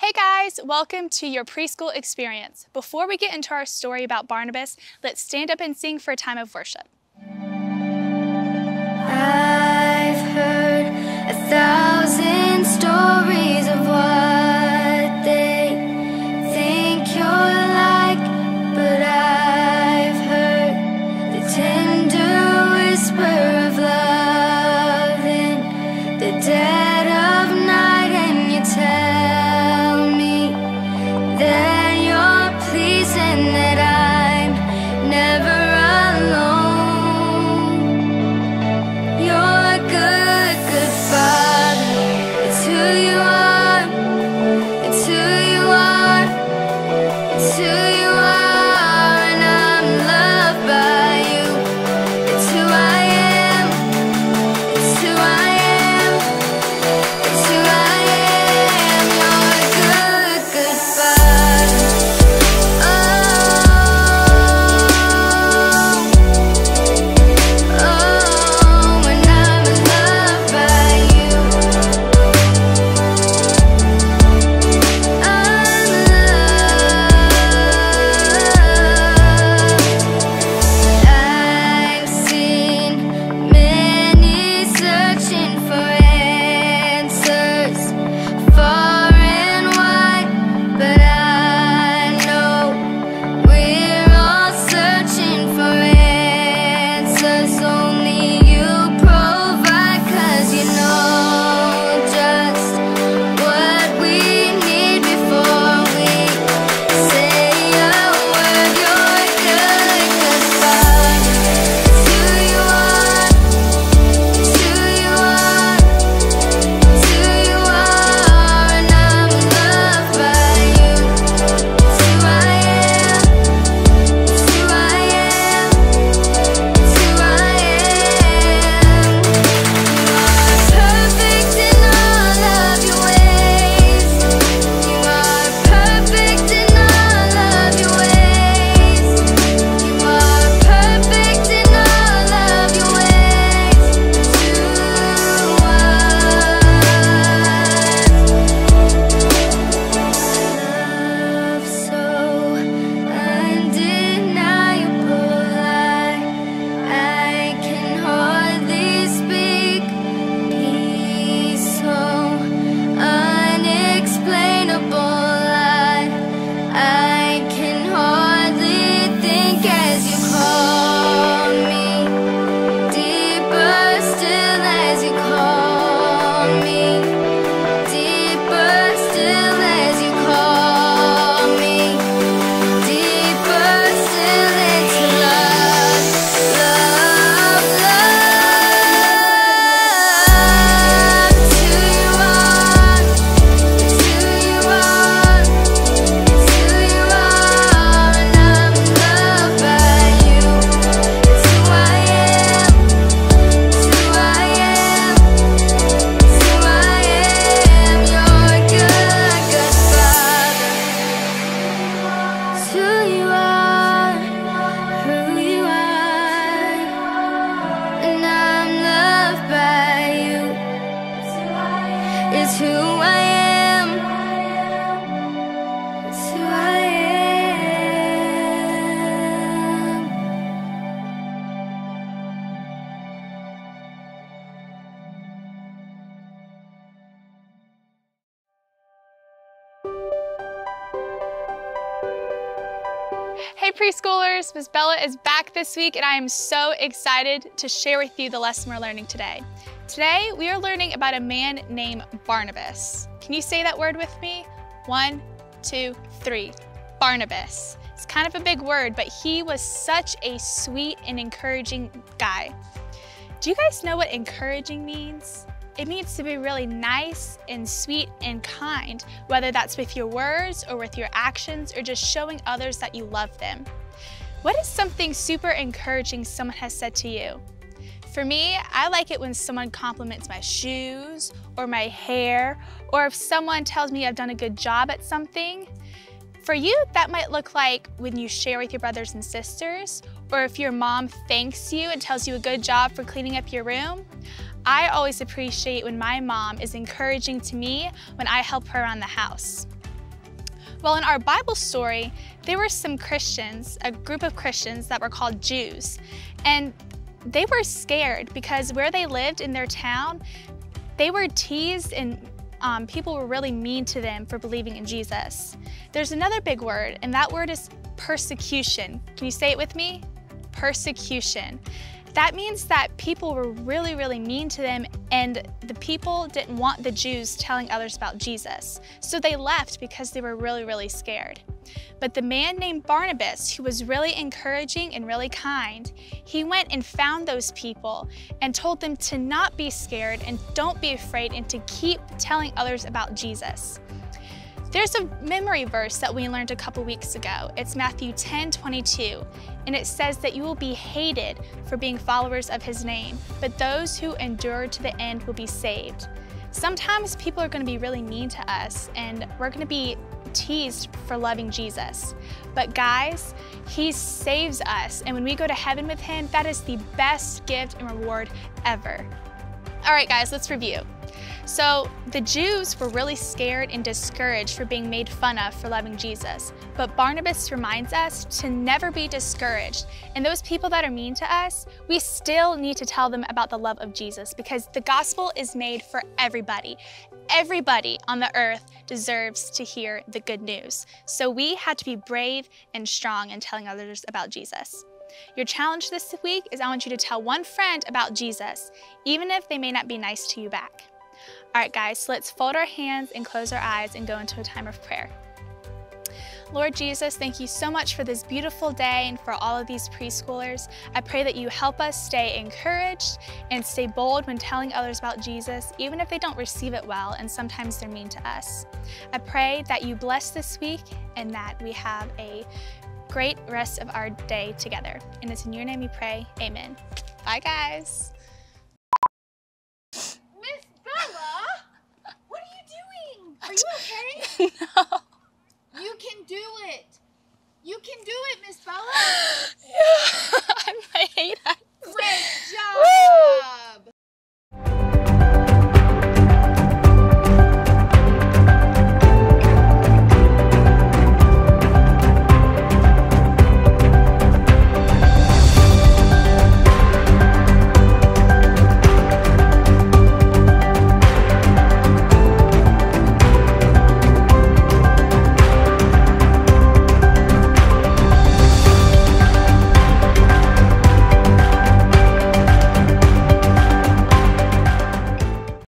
Hey guys, welcome to your Preschool Experience. Before we get into our story about Barnabas, let's stand up and sing for a time of worship. I've heard 1,000 stories of what they think you're like, but I've heard the tender whisper of love in the dead of night, and you tell me that you're pleased and that I'm never alone. You're a good, good Father. It's who you are. It's who you are. It's who you are, and I'm loved by you. It's who I am. It's who I am. It's who I am. You're a good, good Father. Oh, and I'm loved by you. I've seen many searching for answers far and wide, but I know we're all searching for answers only you provide, 'cause you know just what we need before we say a word. You're a good, good Father. It's who you are. It's who you are. It's who you are, and I'm loved by you. It's who I am. It's who I am. It's who I am. You are perfect in all of your ways. You are perfect in all of your ways. You are perfect in all of your ways. It's who I love so undeniable. I can hardly speak. Peace so unexplainable. I can hardly think as you call me. Deeper still as you call me. Deeper still as you call me. Deeper still into love, love, love. It's who you are. It's who you are. It's who you are, and I'm loved by you. It's who I am. It's who I am. It's who I am. You're a good, good Father. It's who you are, who you are, and I'm loved by you. It's who I am. It's who I am. Hey preschoolers, Miss Bella is back this week and I am so excited to share with you the lesson we're learning today. Today we are learning about a man named Barnabas. Can you say that word with me? 1, 2, 3. Barnabas. It's kind of a big word, but he was such a sweet and encouraging guy. Do you guys know what encouraging means? It means to be really nice and sweet and kind, whether that's with your words or with your actions or just showing others that you love them. What is something super encouraging someone has said to you? For me, I like it when someone compliments my shoes or my hair, or if someone tells me I've done a good job at something. For you, that might look like when you share with your brothers and sisters, or if your mom thanks you and tells you a good job for cleaning up your room. I always appreciate when my mom is encouraging to me when I help her around the house. Well, in our Bible story, there were some Christians, a group of Christians that were called Jews, and they were scared because where they lived in their town, they were teased and people were really mean to them for believing in Jesus. There's another big word, and that word is persecution. Can you say it with me? Persecution. That means that people were really, really mean to them, and the people didn't want the Jews telling others about Jesus. So they left because they were really, really scared. But the man named Barnabas, who was really encouraging and really kind, he went and found those people and told them to not be scared and don't be afraid and to keep telling others about Jesus. There's a memory verse that we learned a couple weeks ago. It's Matthew 10:22, and it says that you will be hated for being followers of his name, but those who endure to the end will be saved. Sometimes people are going to be really mean to us, and we're going to be teased for loving Jesus. But guys, he saves us, and when we go to heaven with him, that is the best gift and reward ever. All right, guys, let's review. So the Jews were really scared and discouraged for being made fun of for loving Jesus. But Barnabas reminds us to never be discouraged. And those people that are mean to us, we still need to tell them about the love of Jesus because the gospel is made for everybody. Everybody on the earth deserves to hear the good news. So we have to be brave and strong in telling others about Jesus. Your challenge this week is I want you to tell one friend about Jesus, even if they may not be nice to you back. All right, guys, so let's fold our hands and close our eyes and go into a time of prayer. Lord Jesus, thank you so much for this beautiful day and for all of these preschoolers. I pray that you help us stay encouraged and stay bold when telling others about Jesus, even if they don't receive it well and sometimes they're mean to us. I pray that you bless this week and that we have a great rest of our day together. And it's in your name we pray, amen. Bye, guys. Miss Bella, what are you doing? Are you okay? No. You can do it. You can do it, Miss Bella.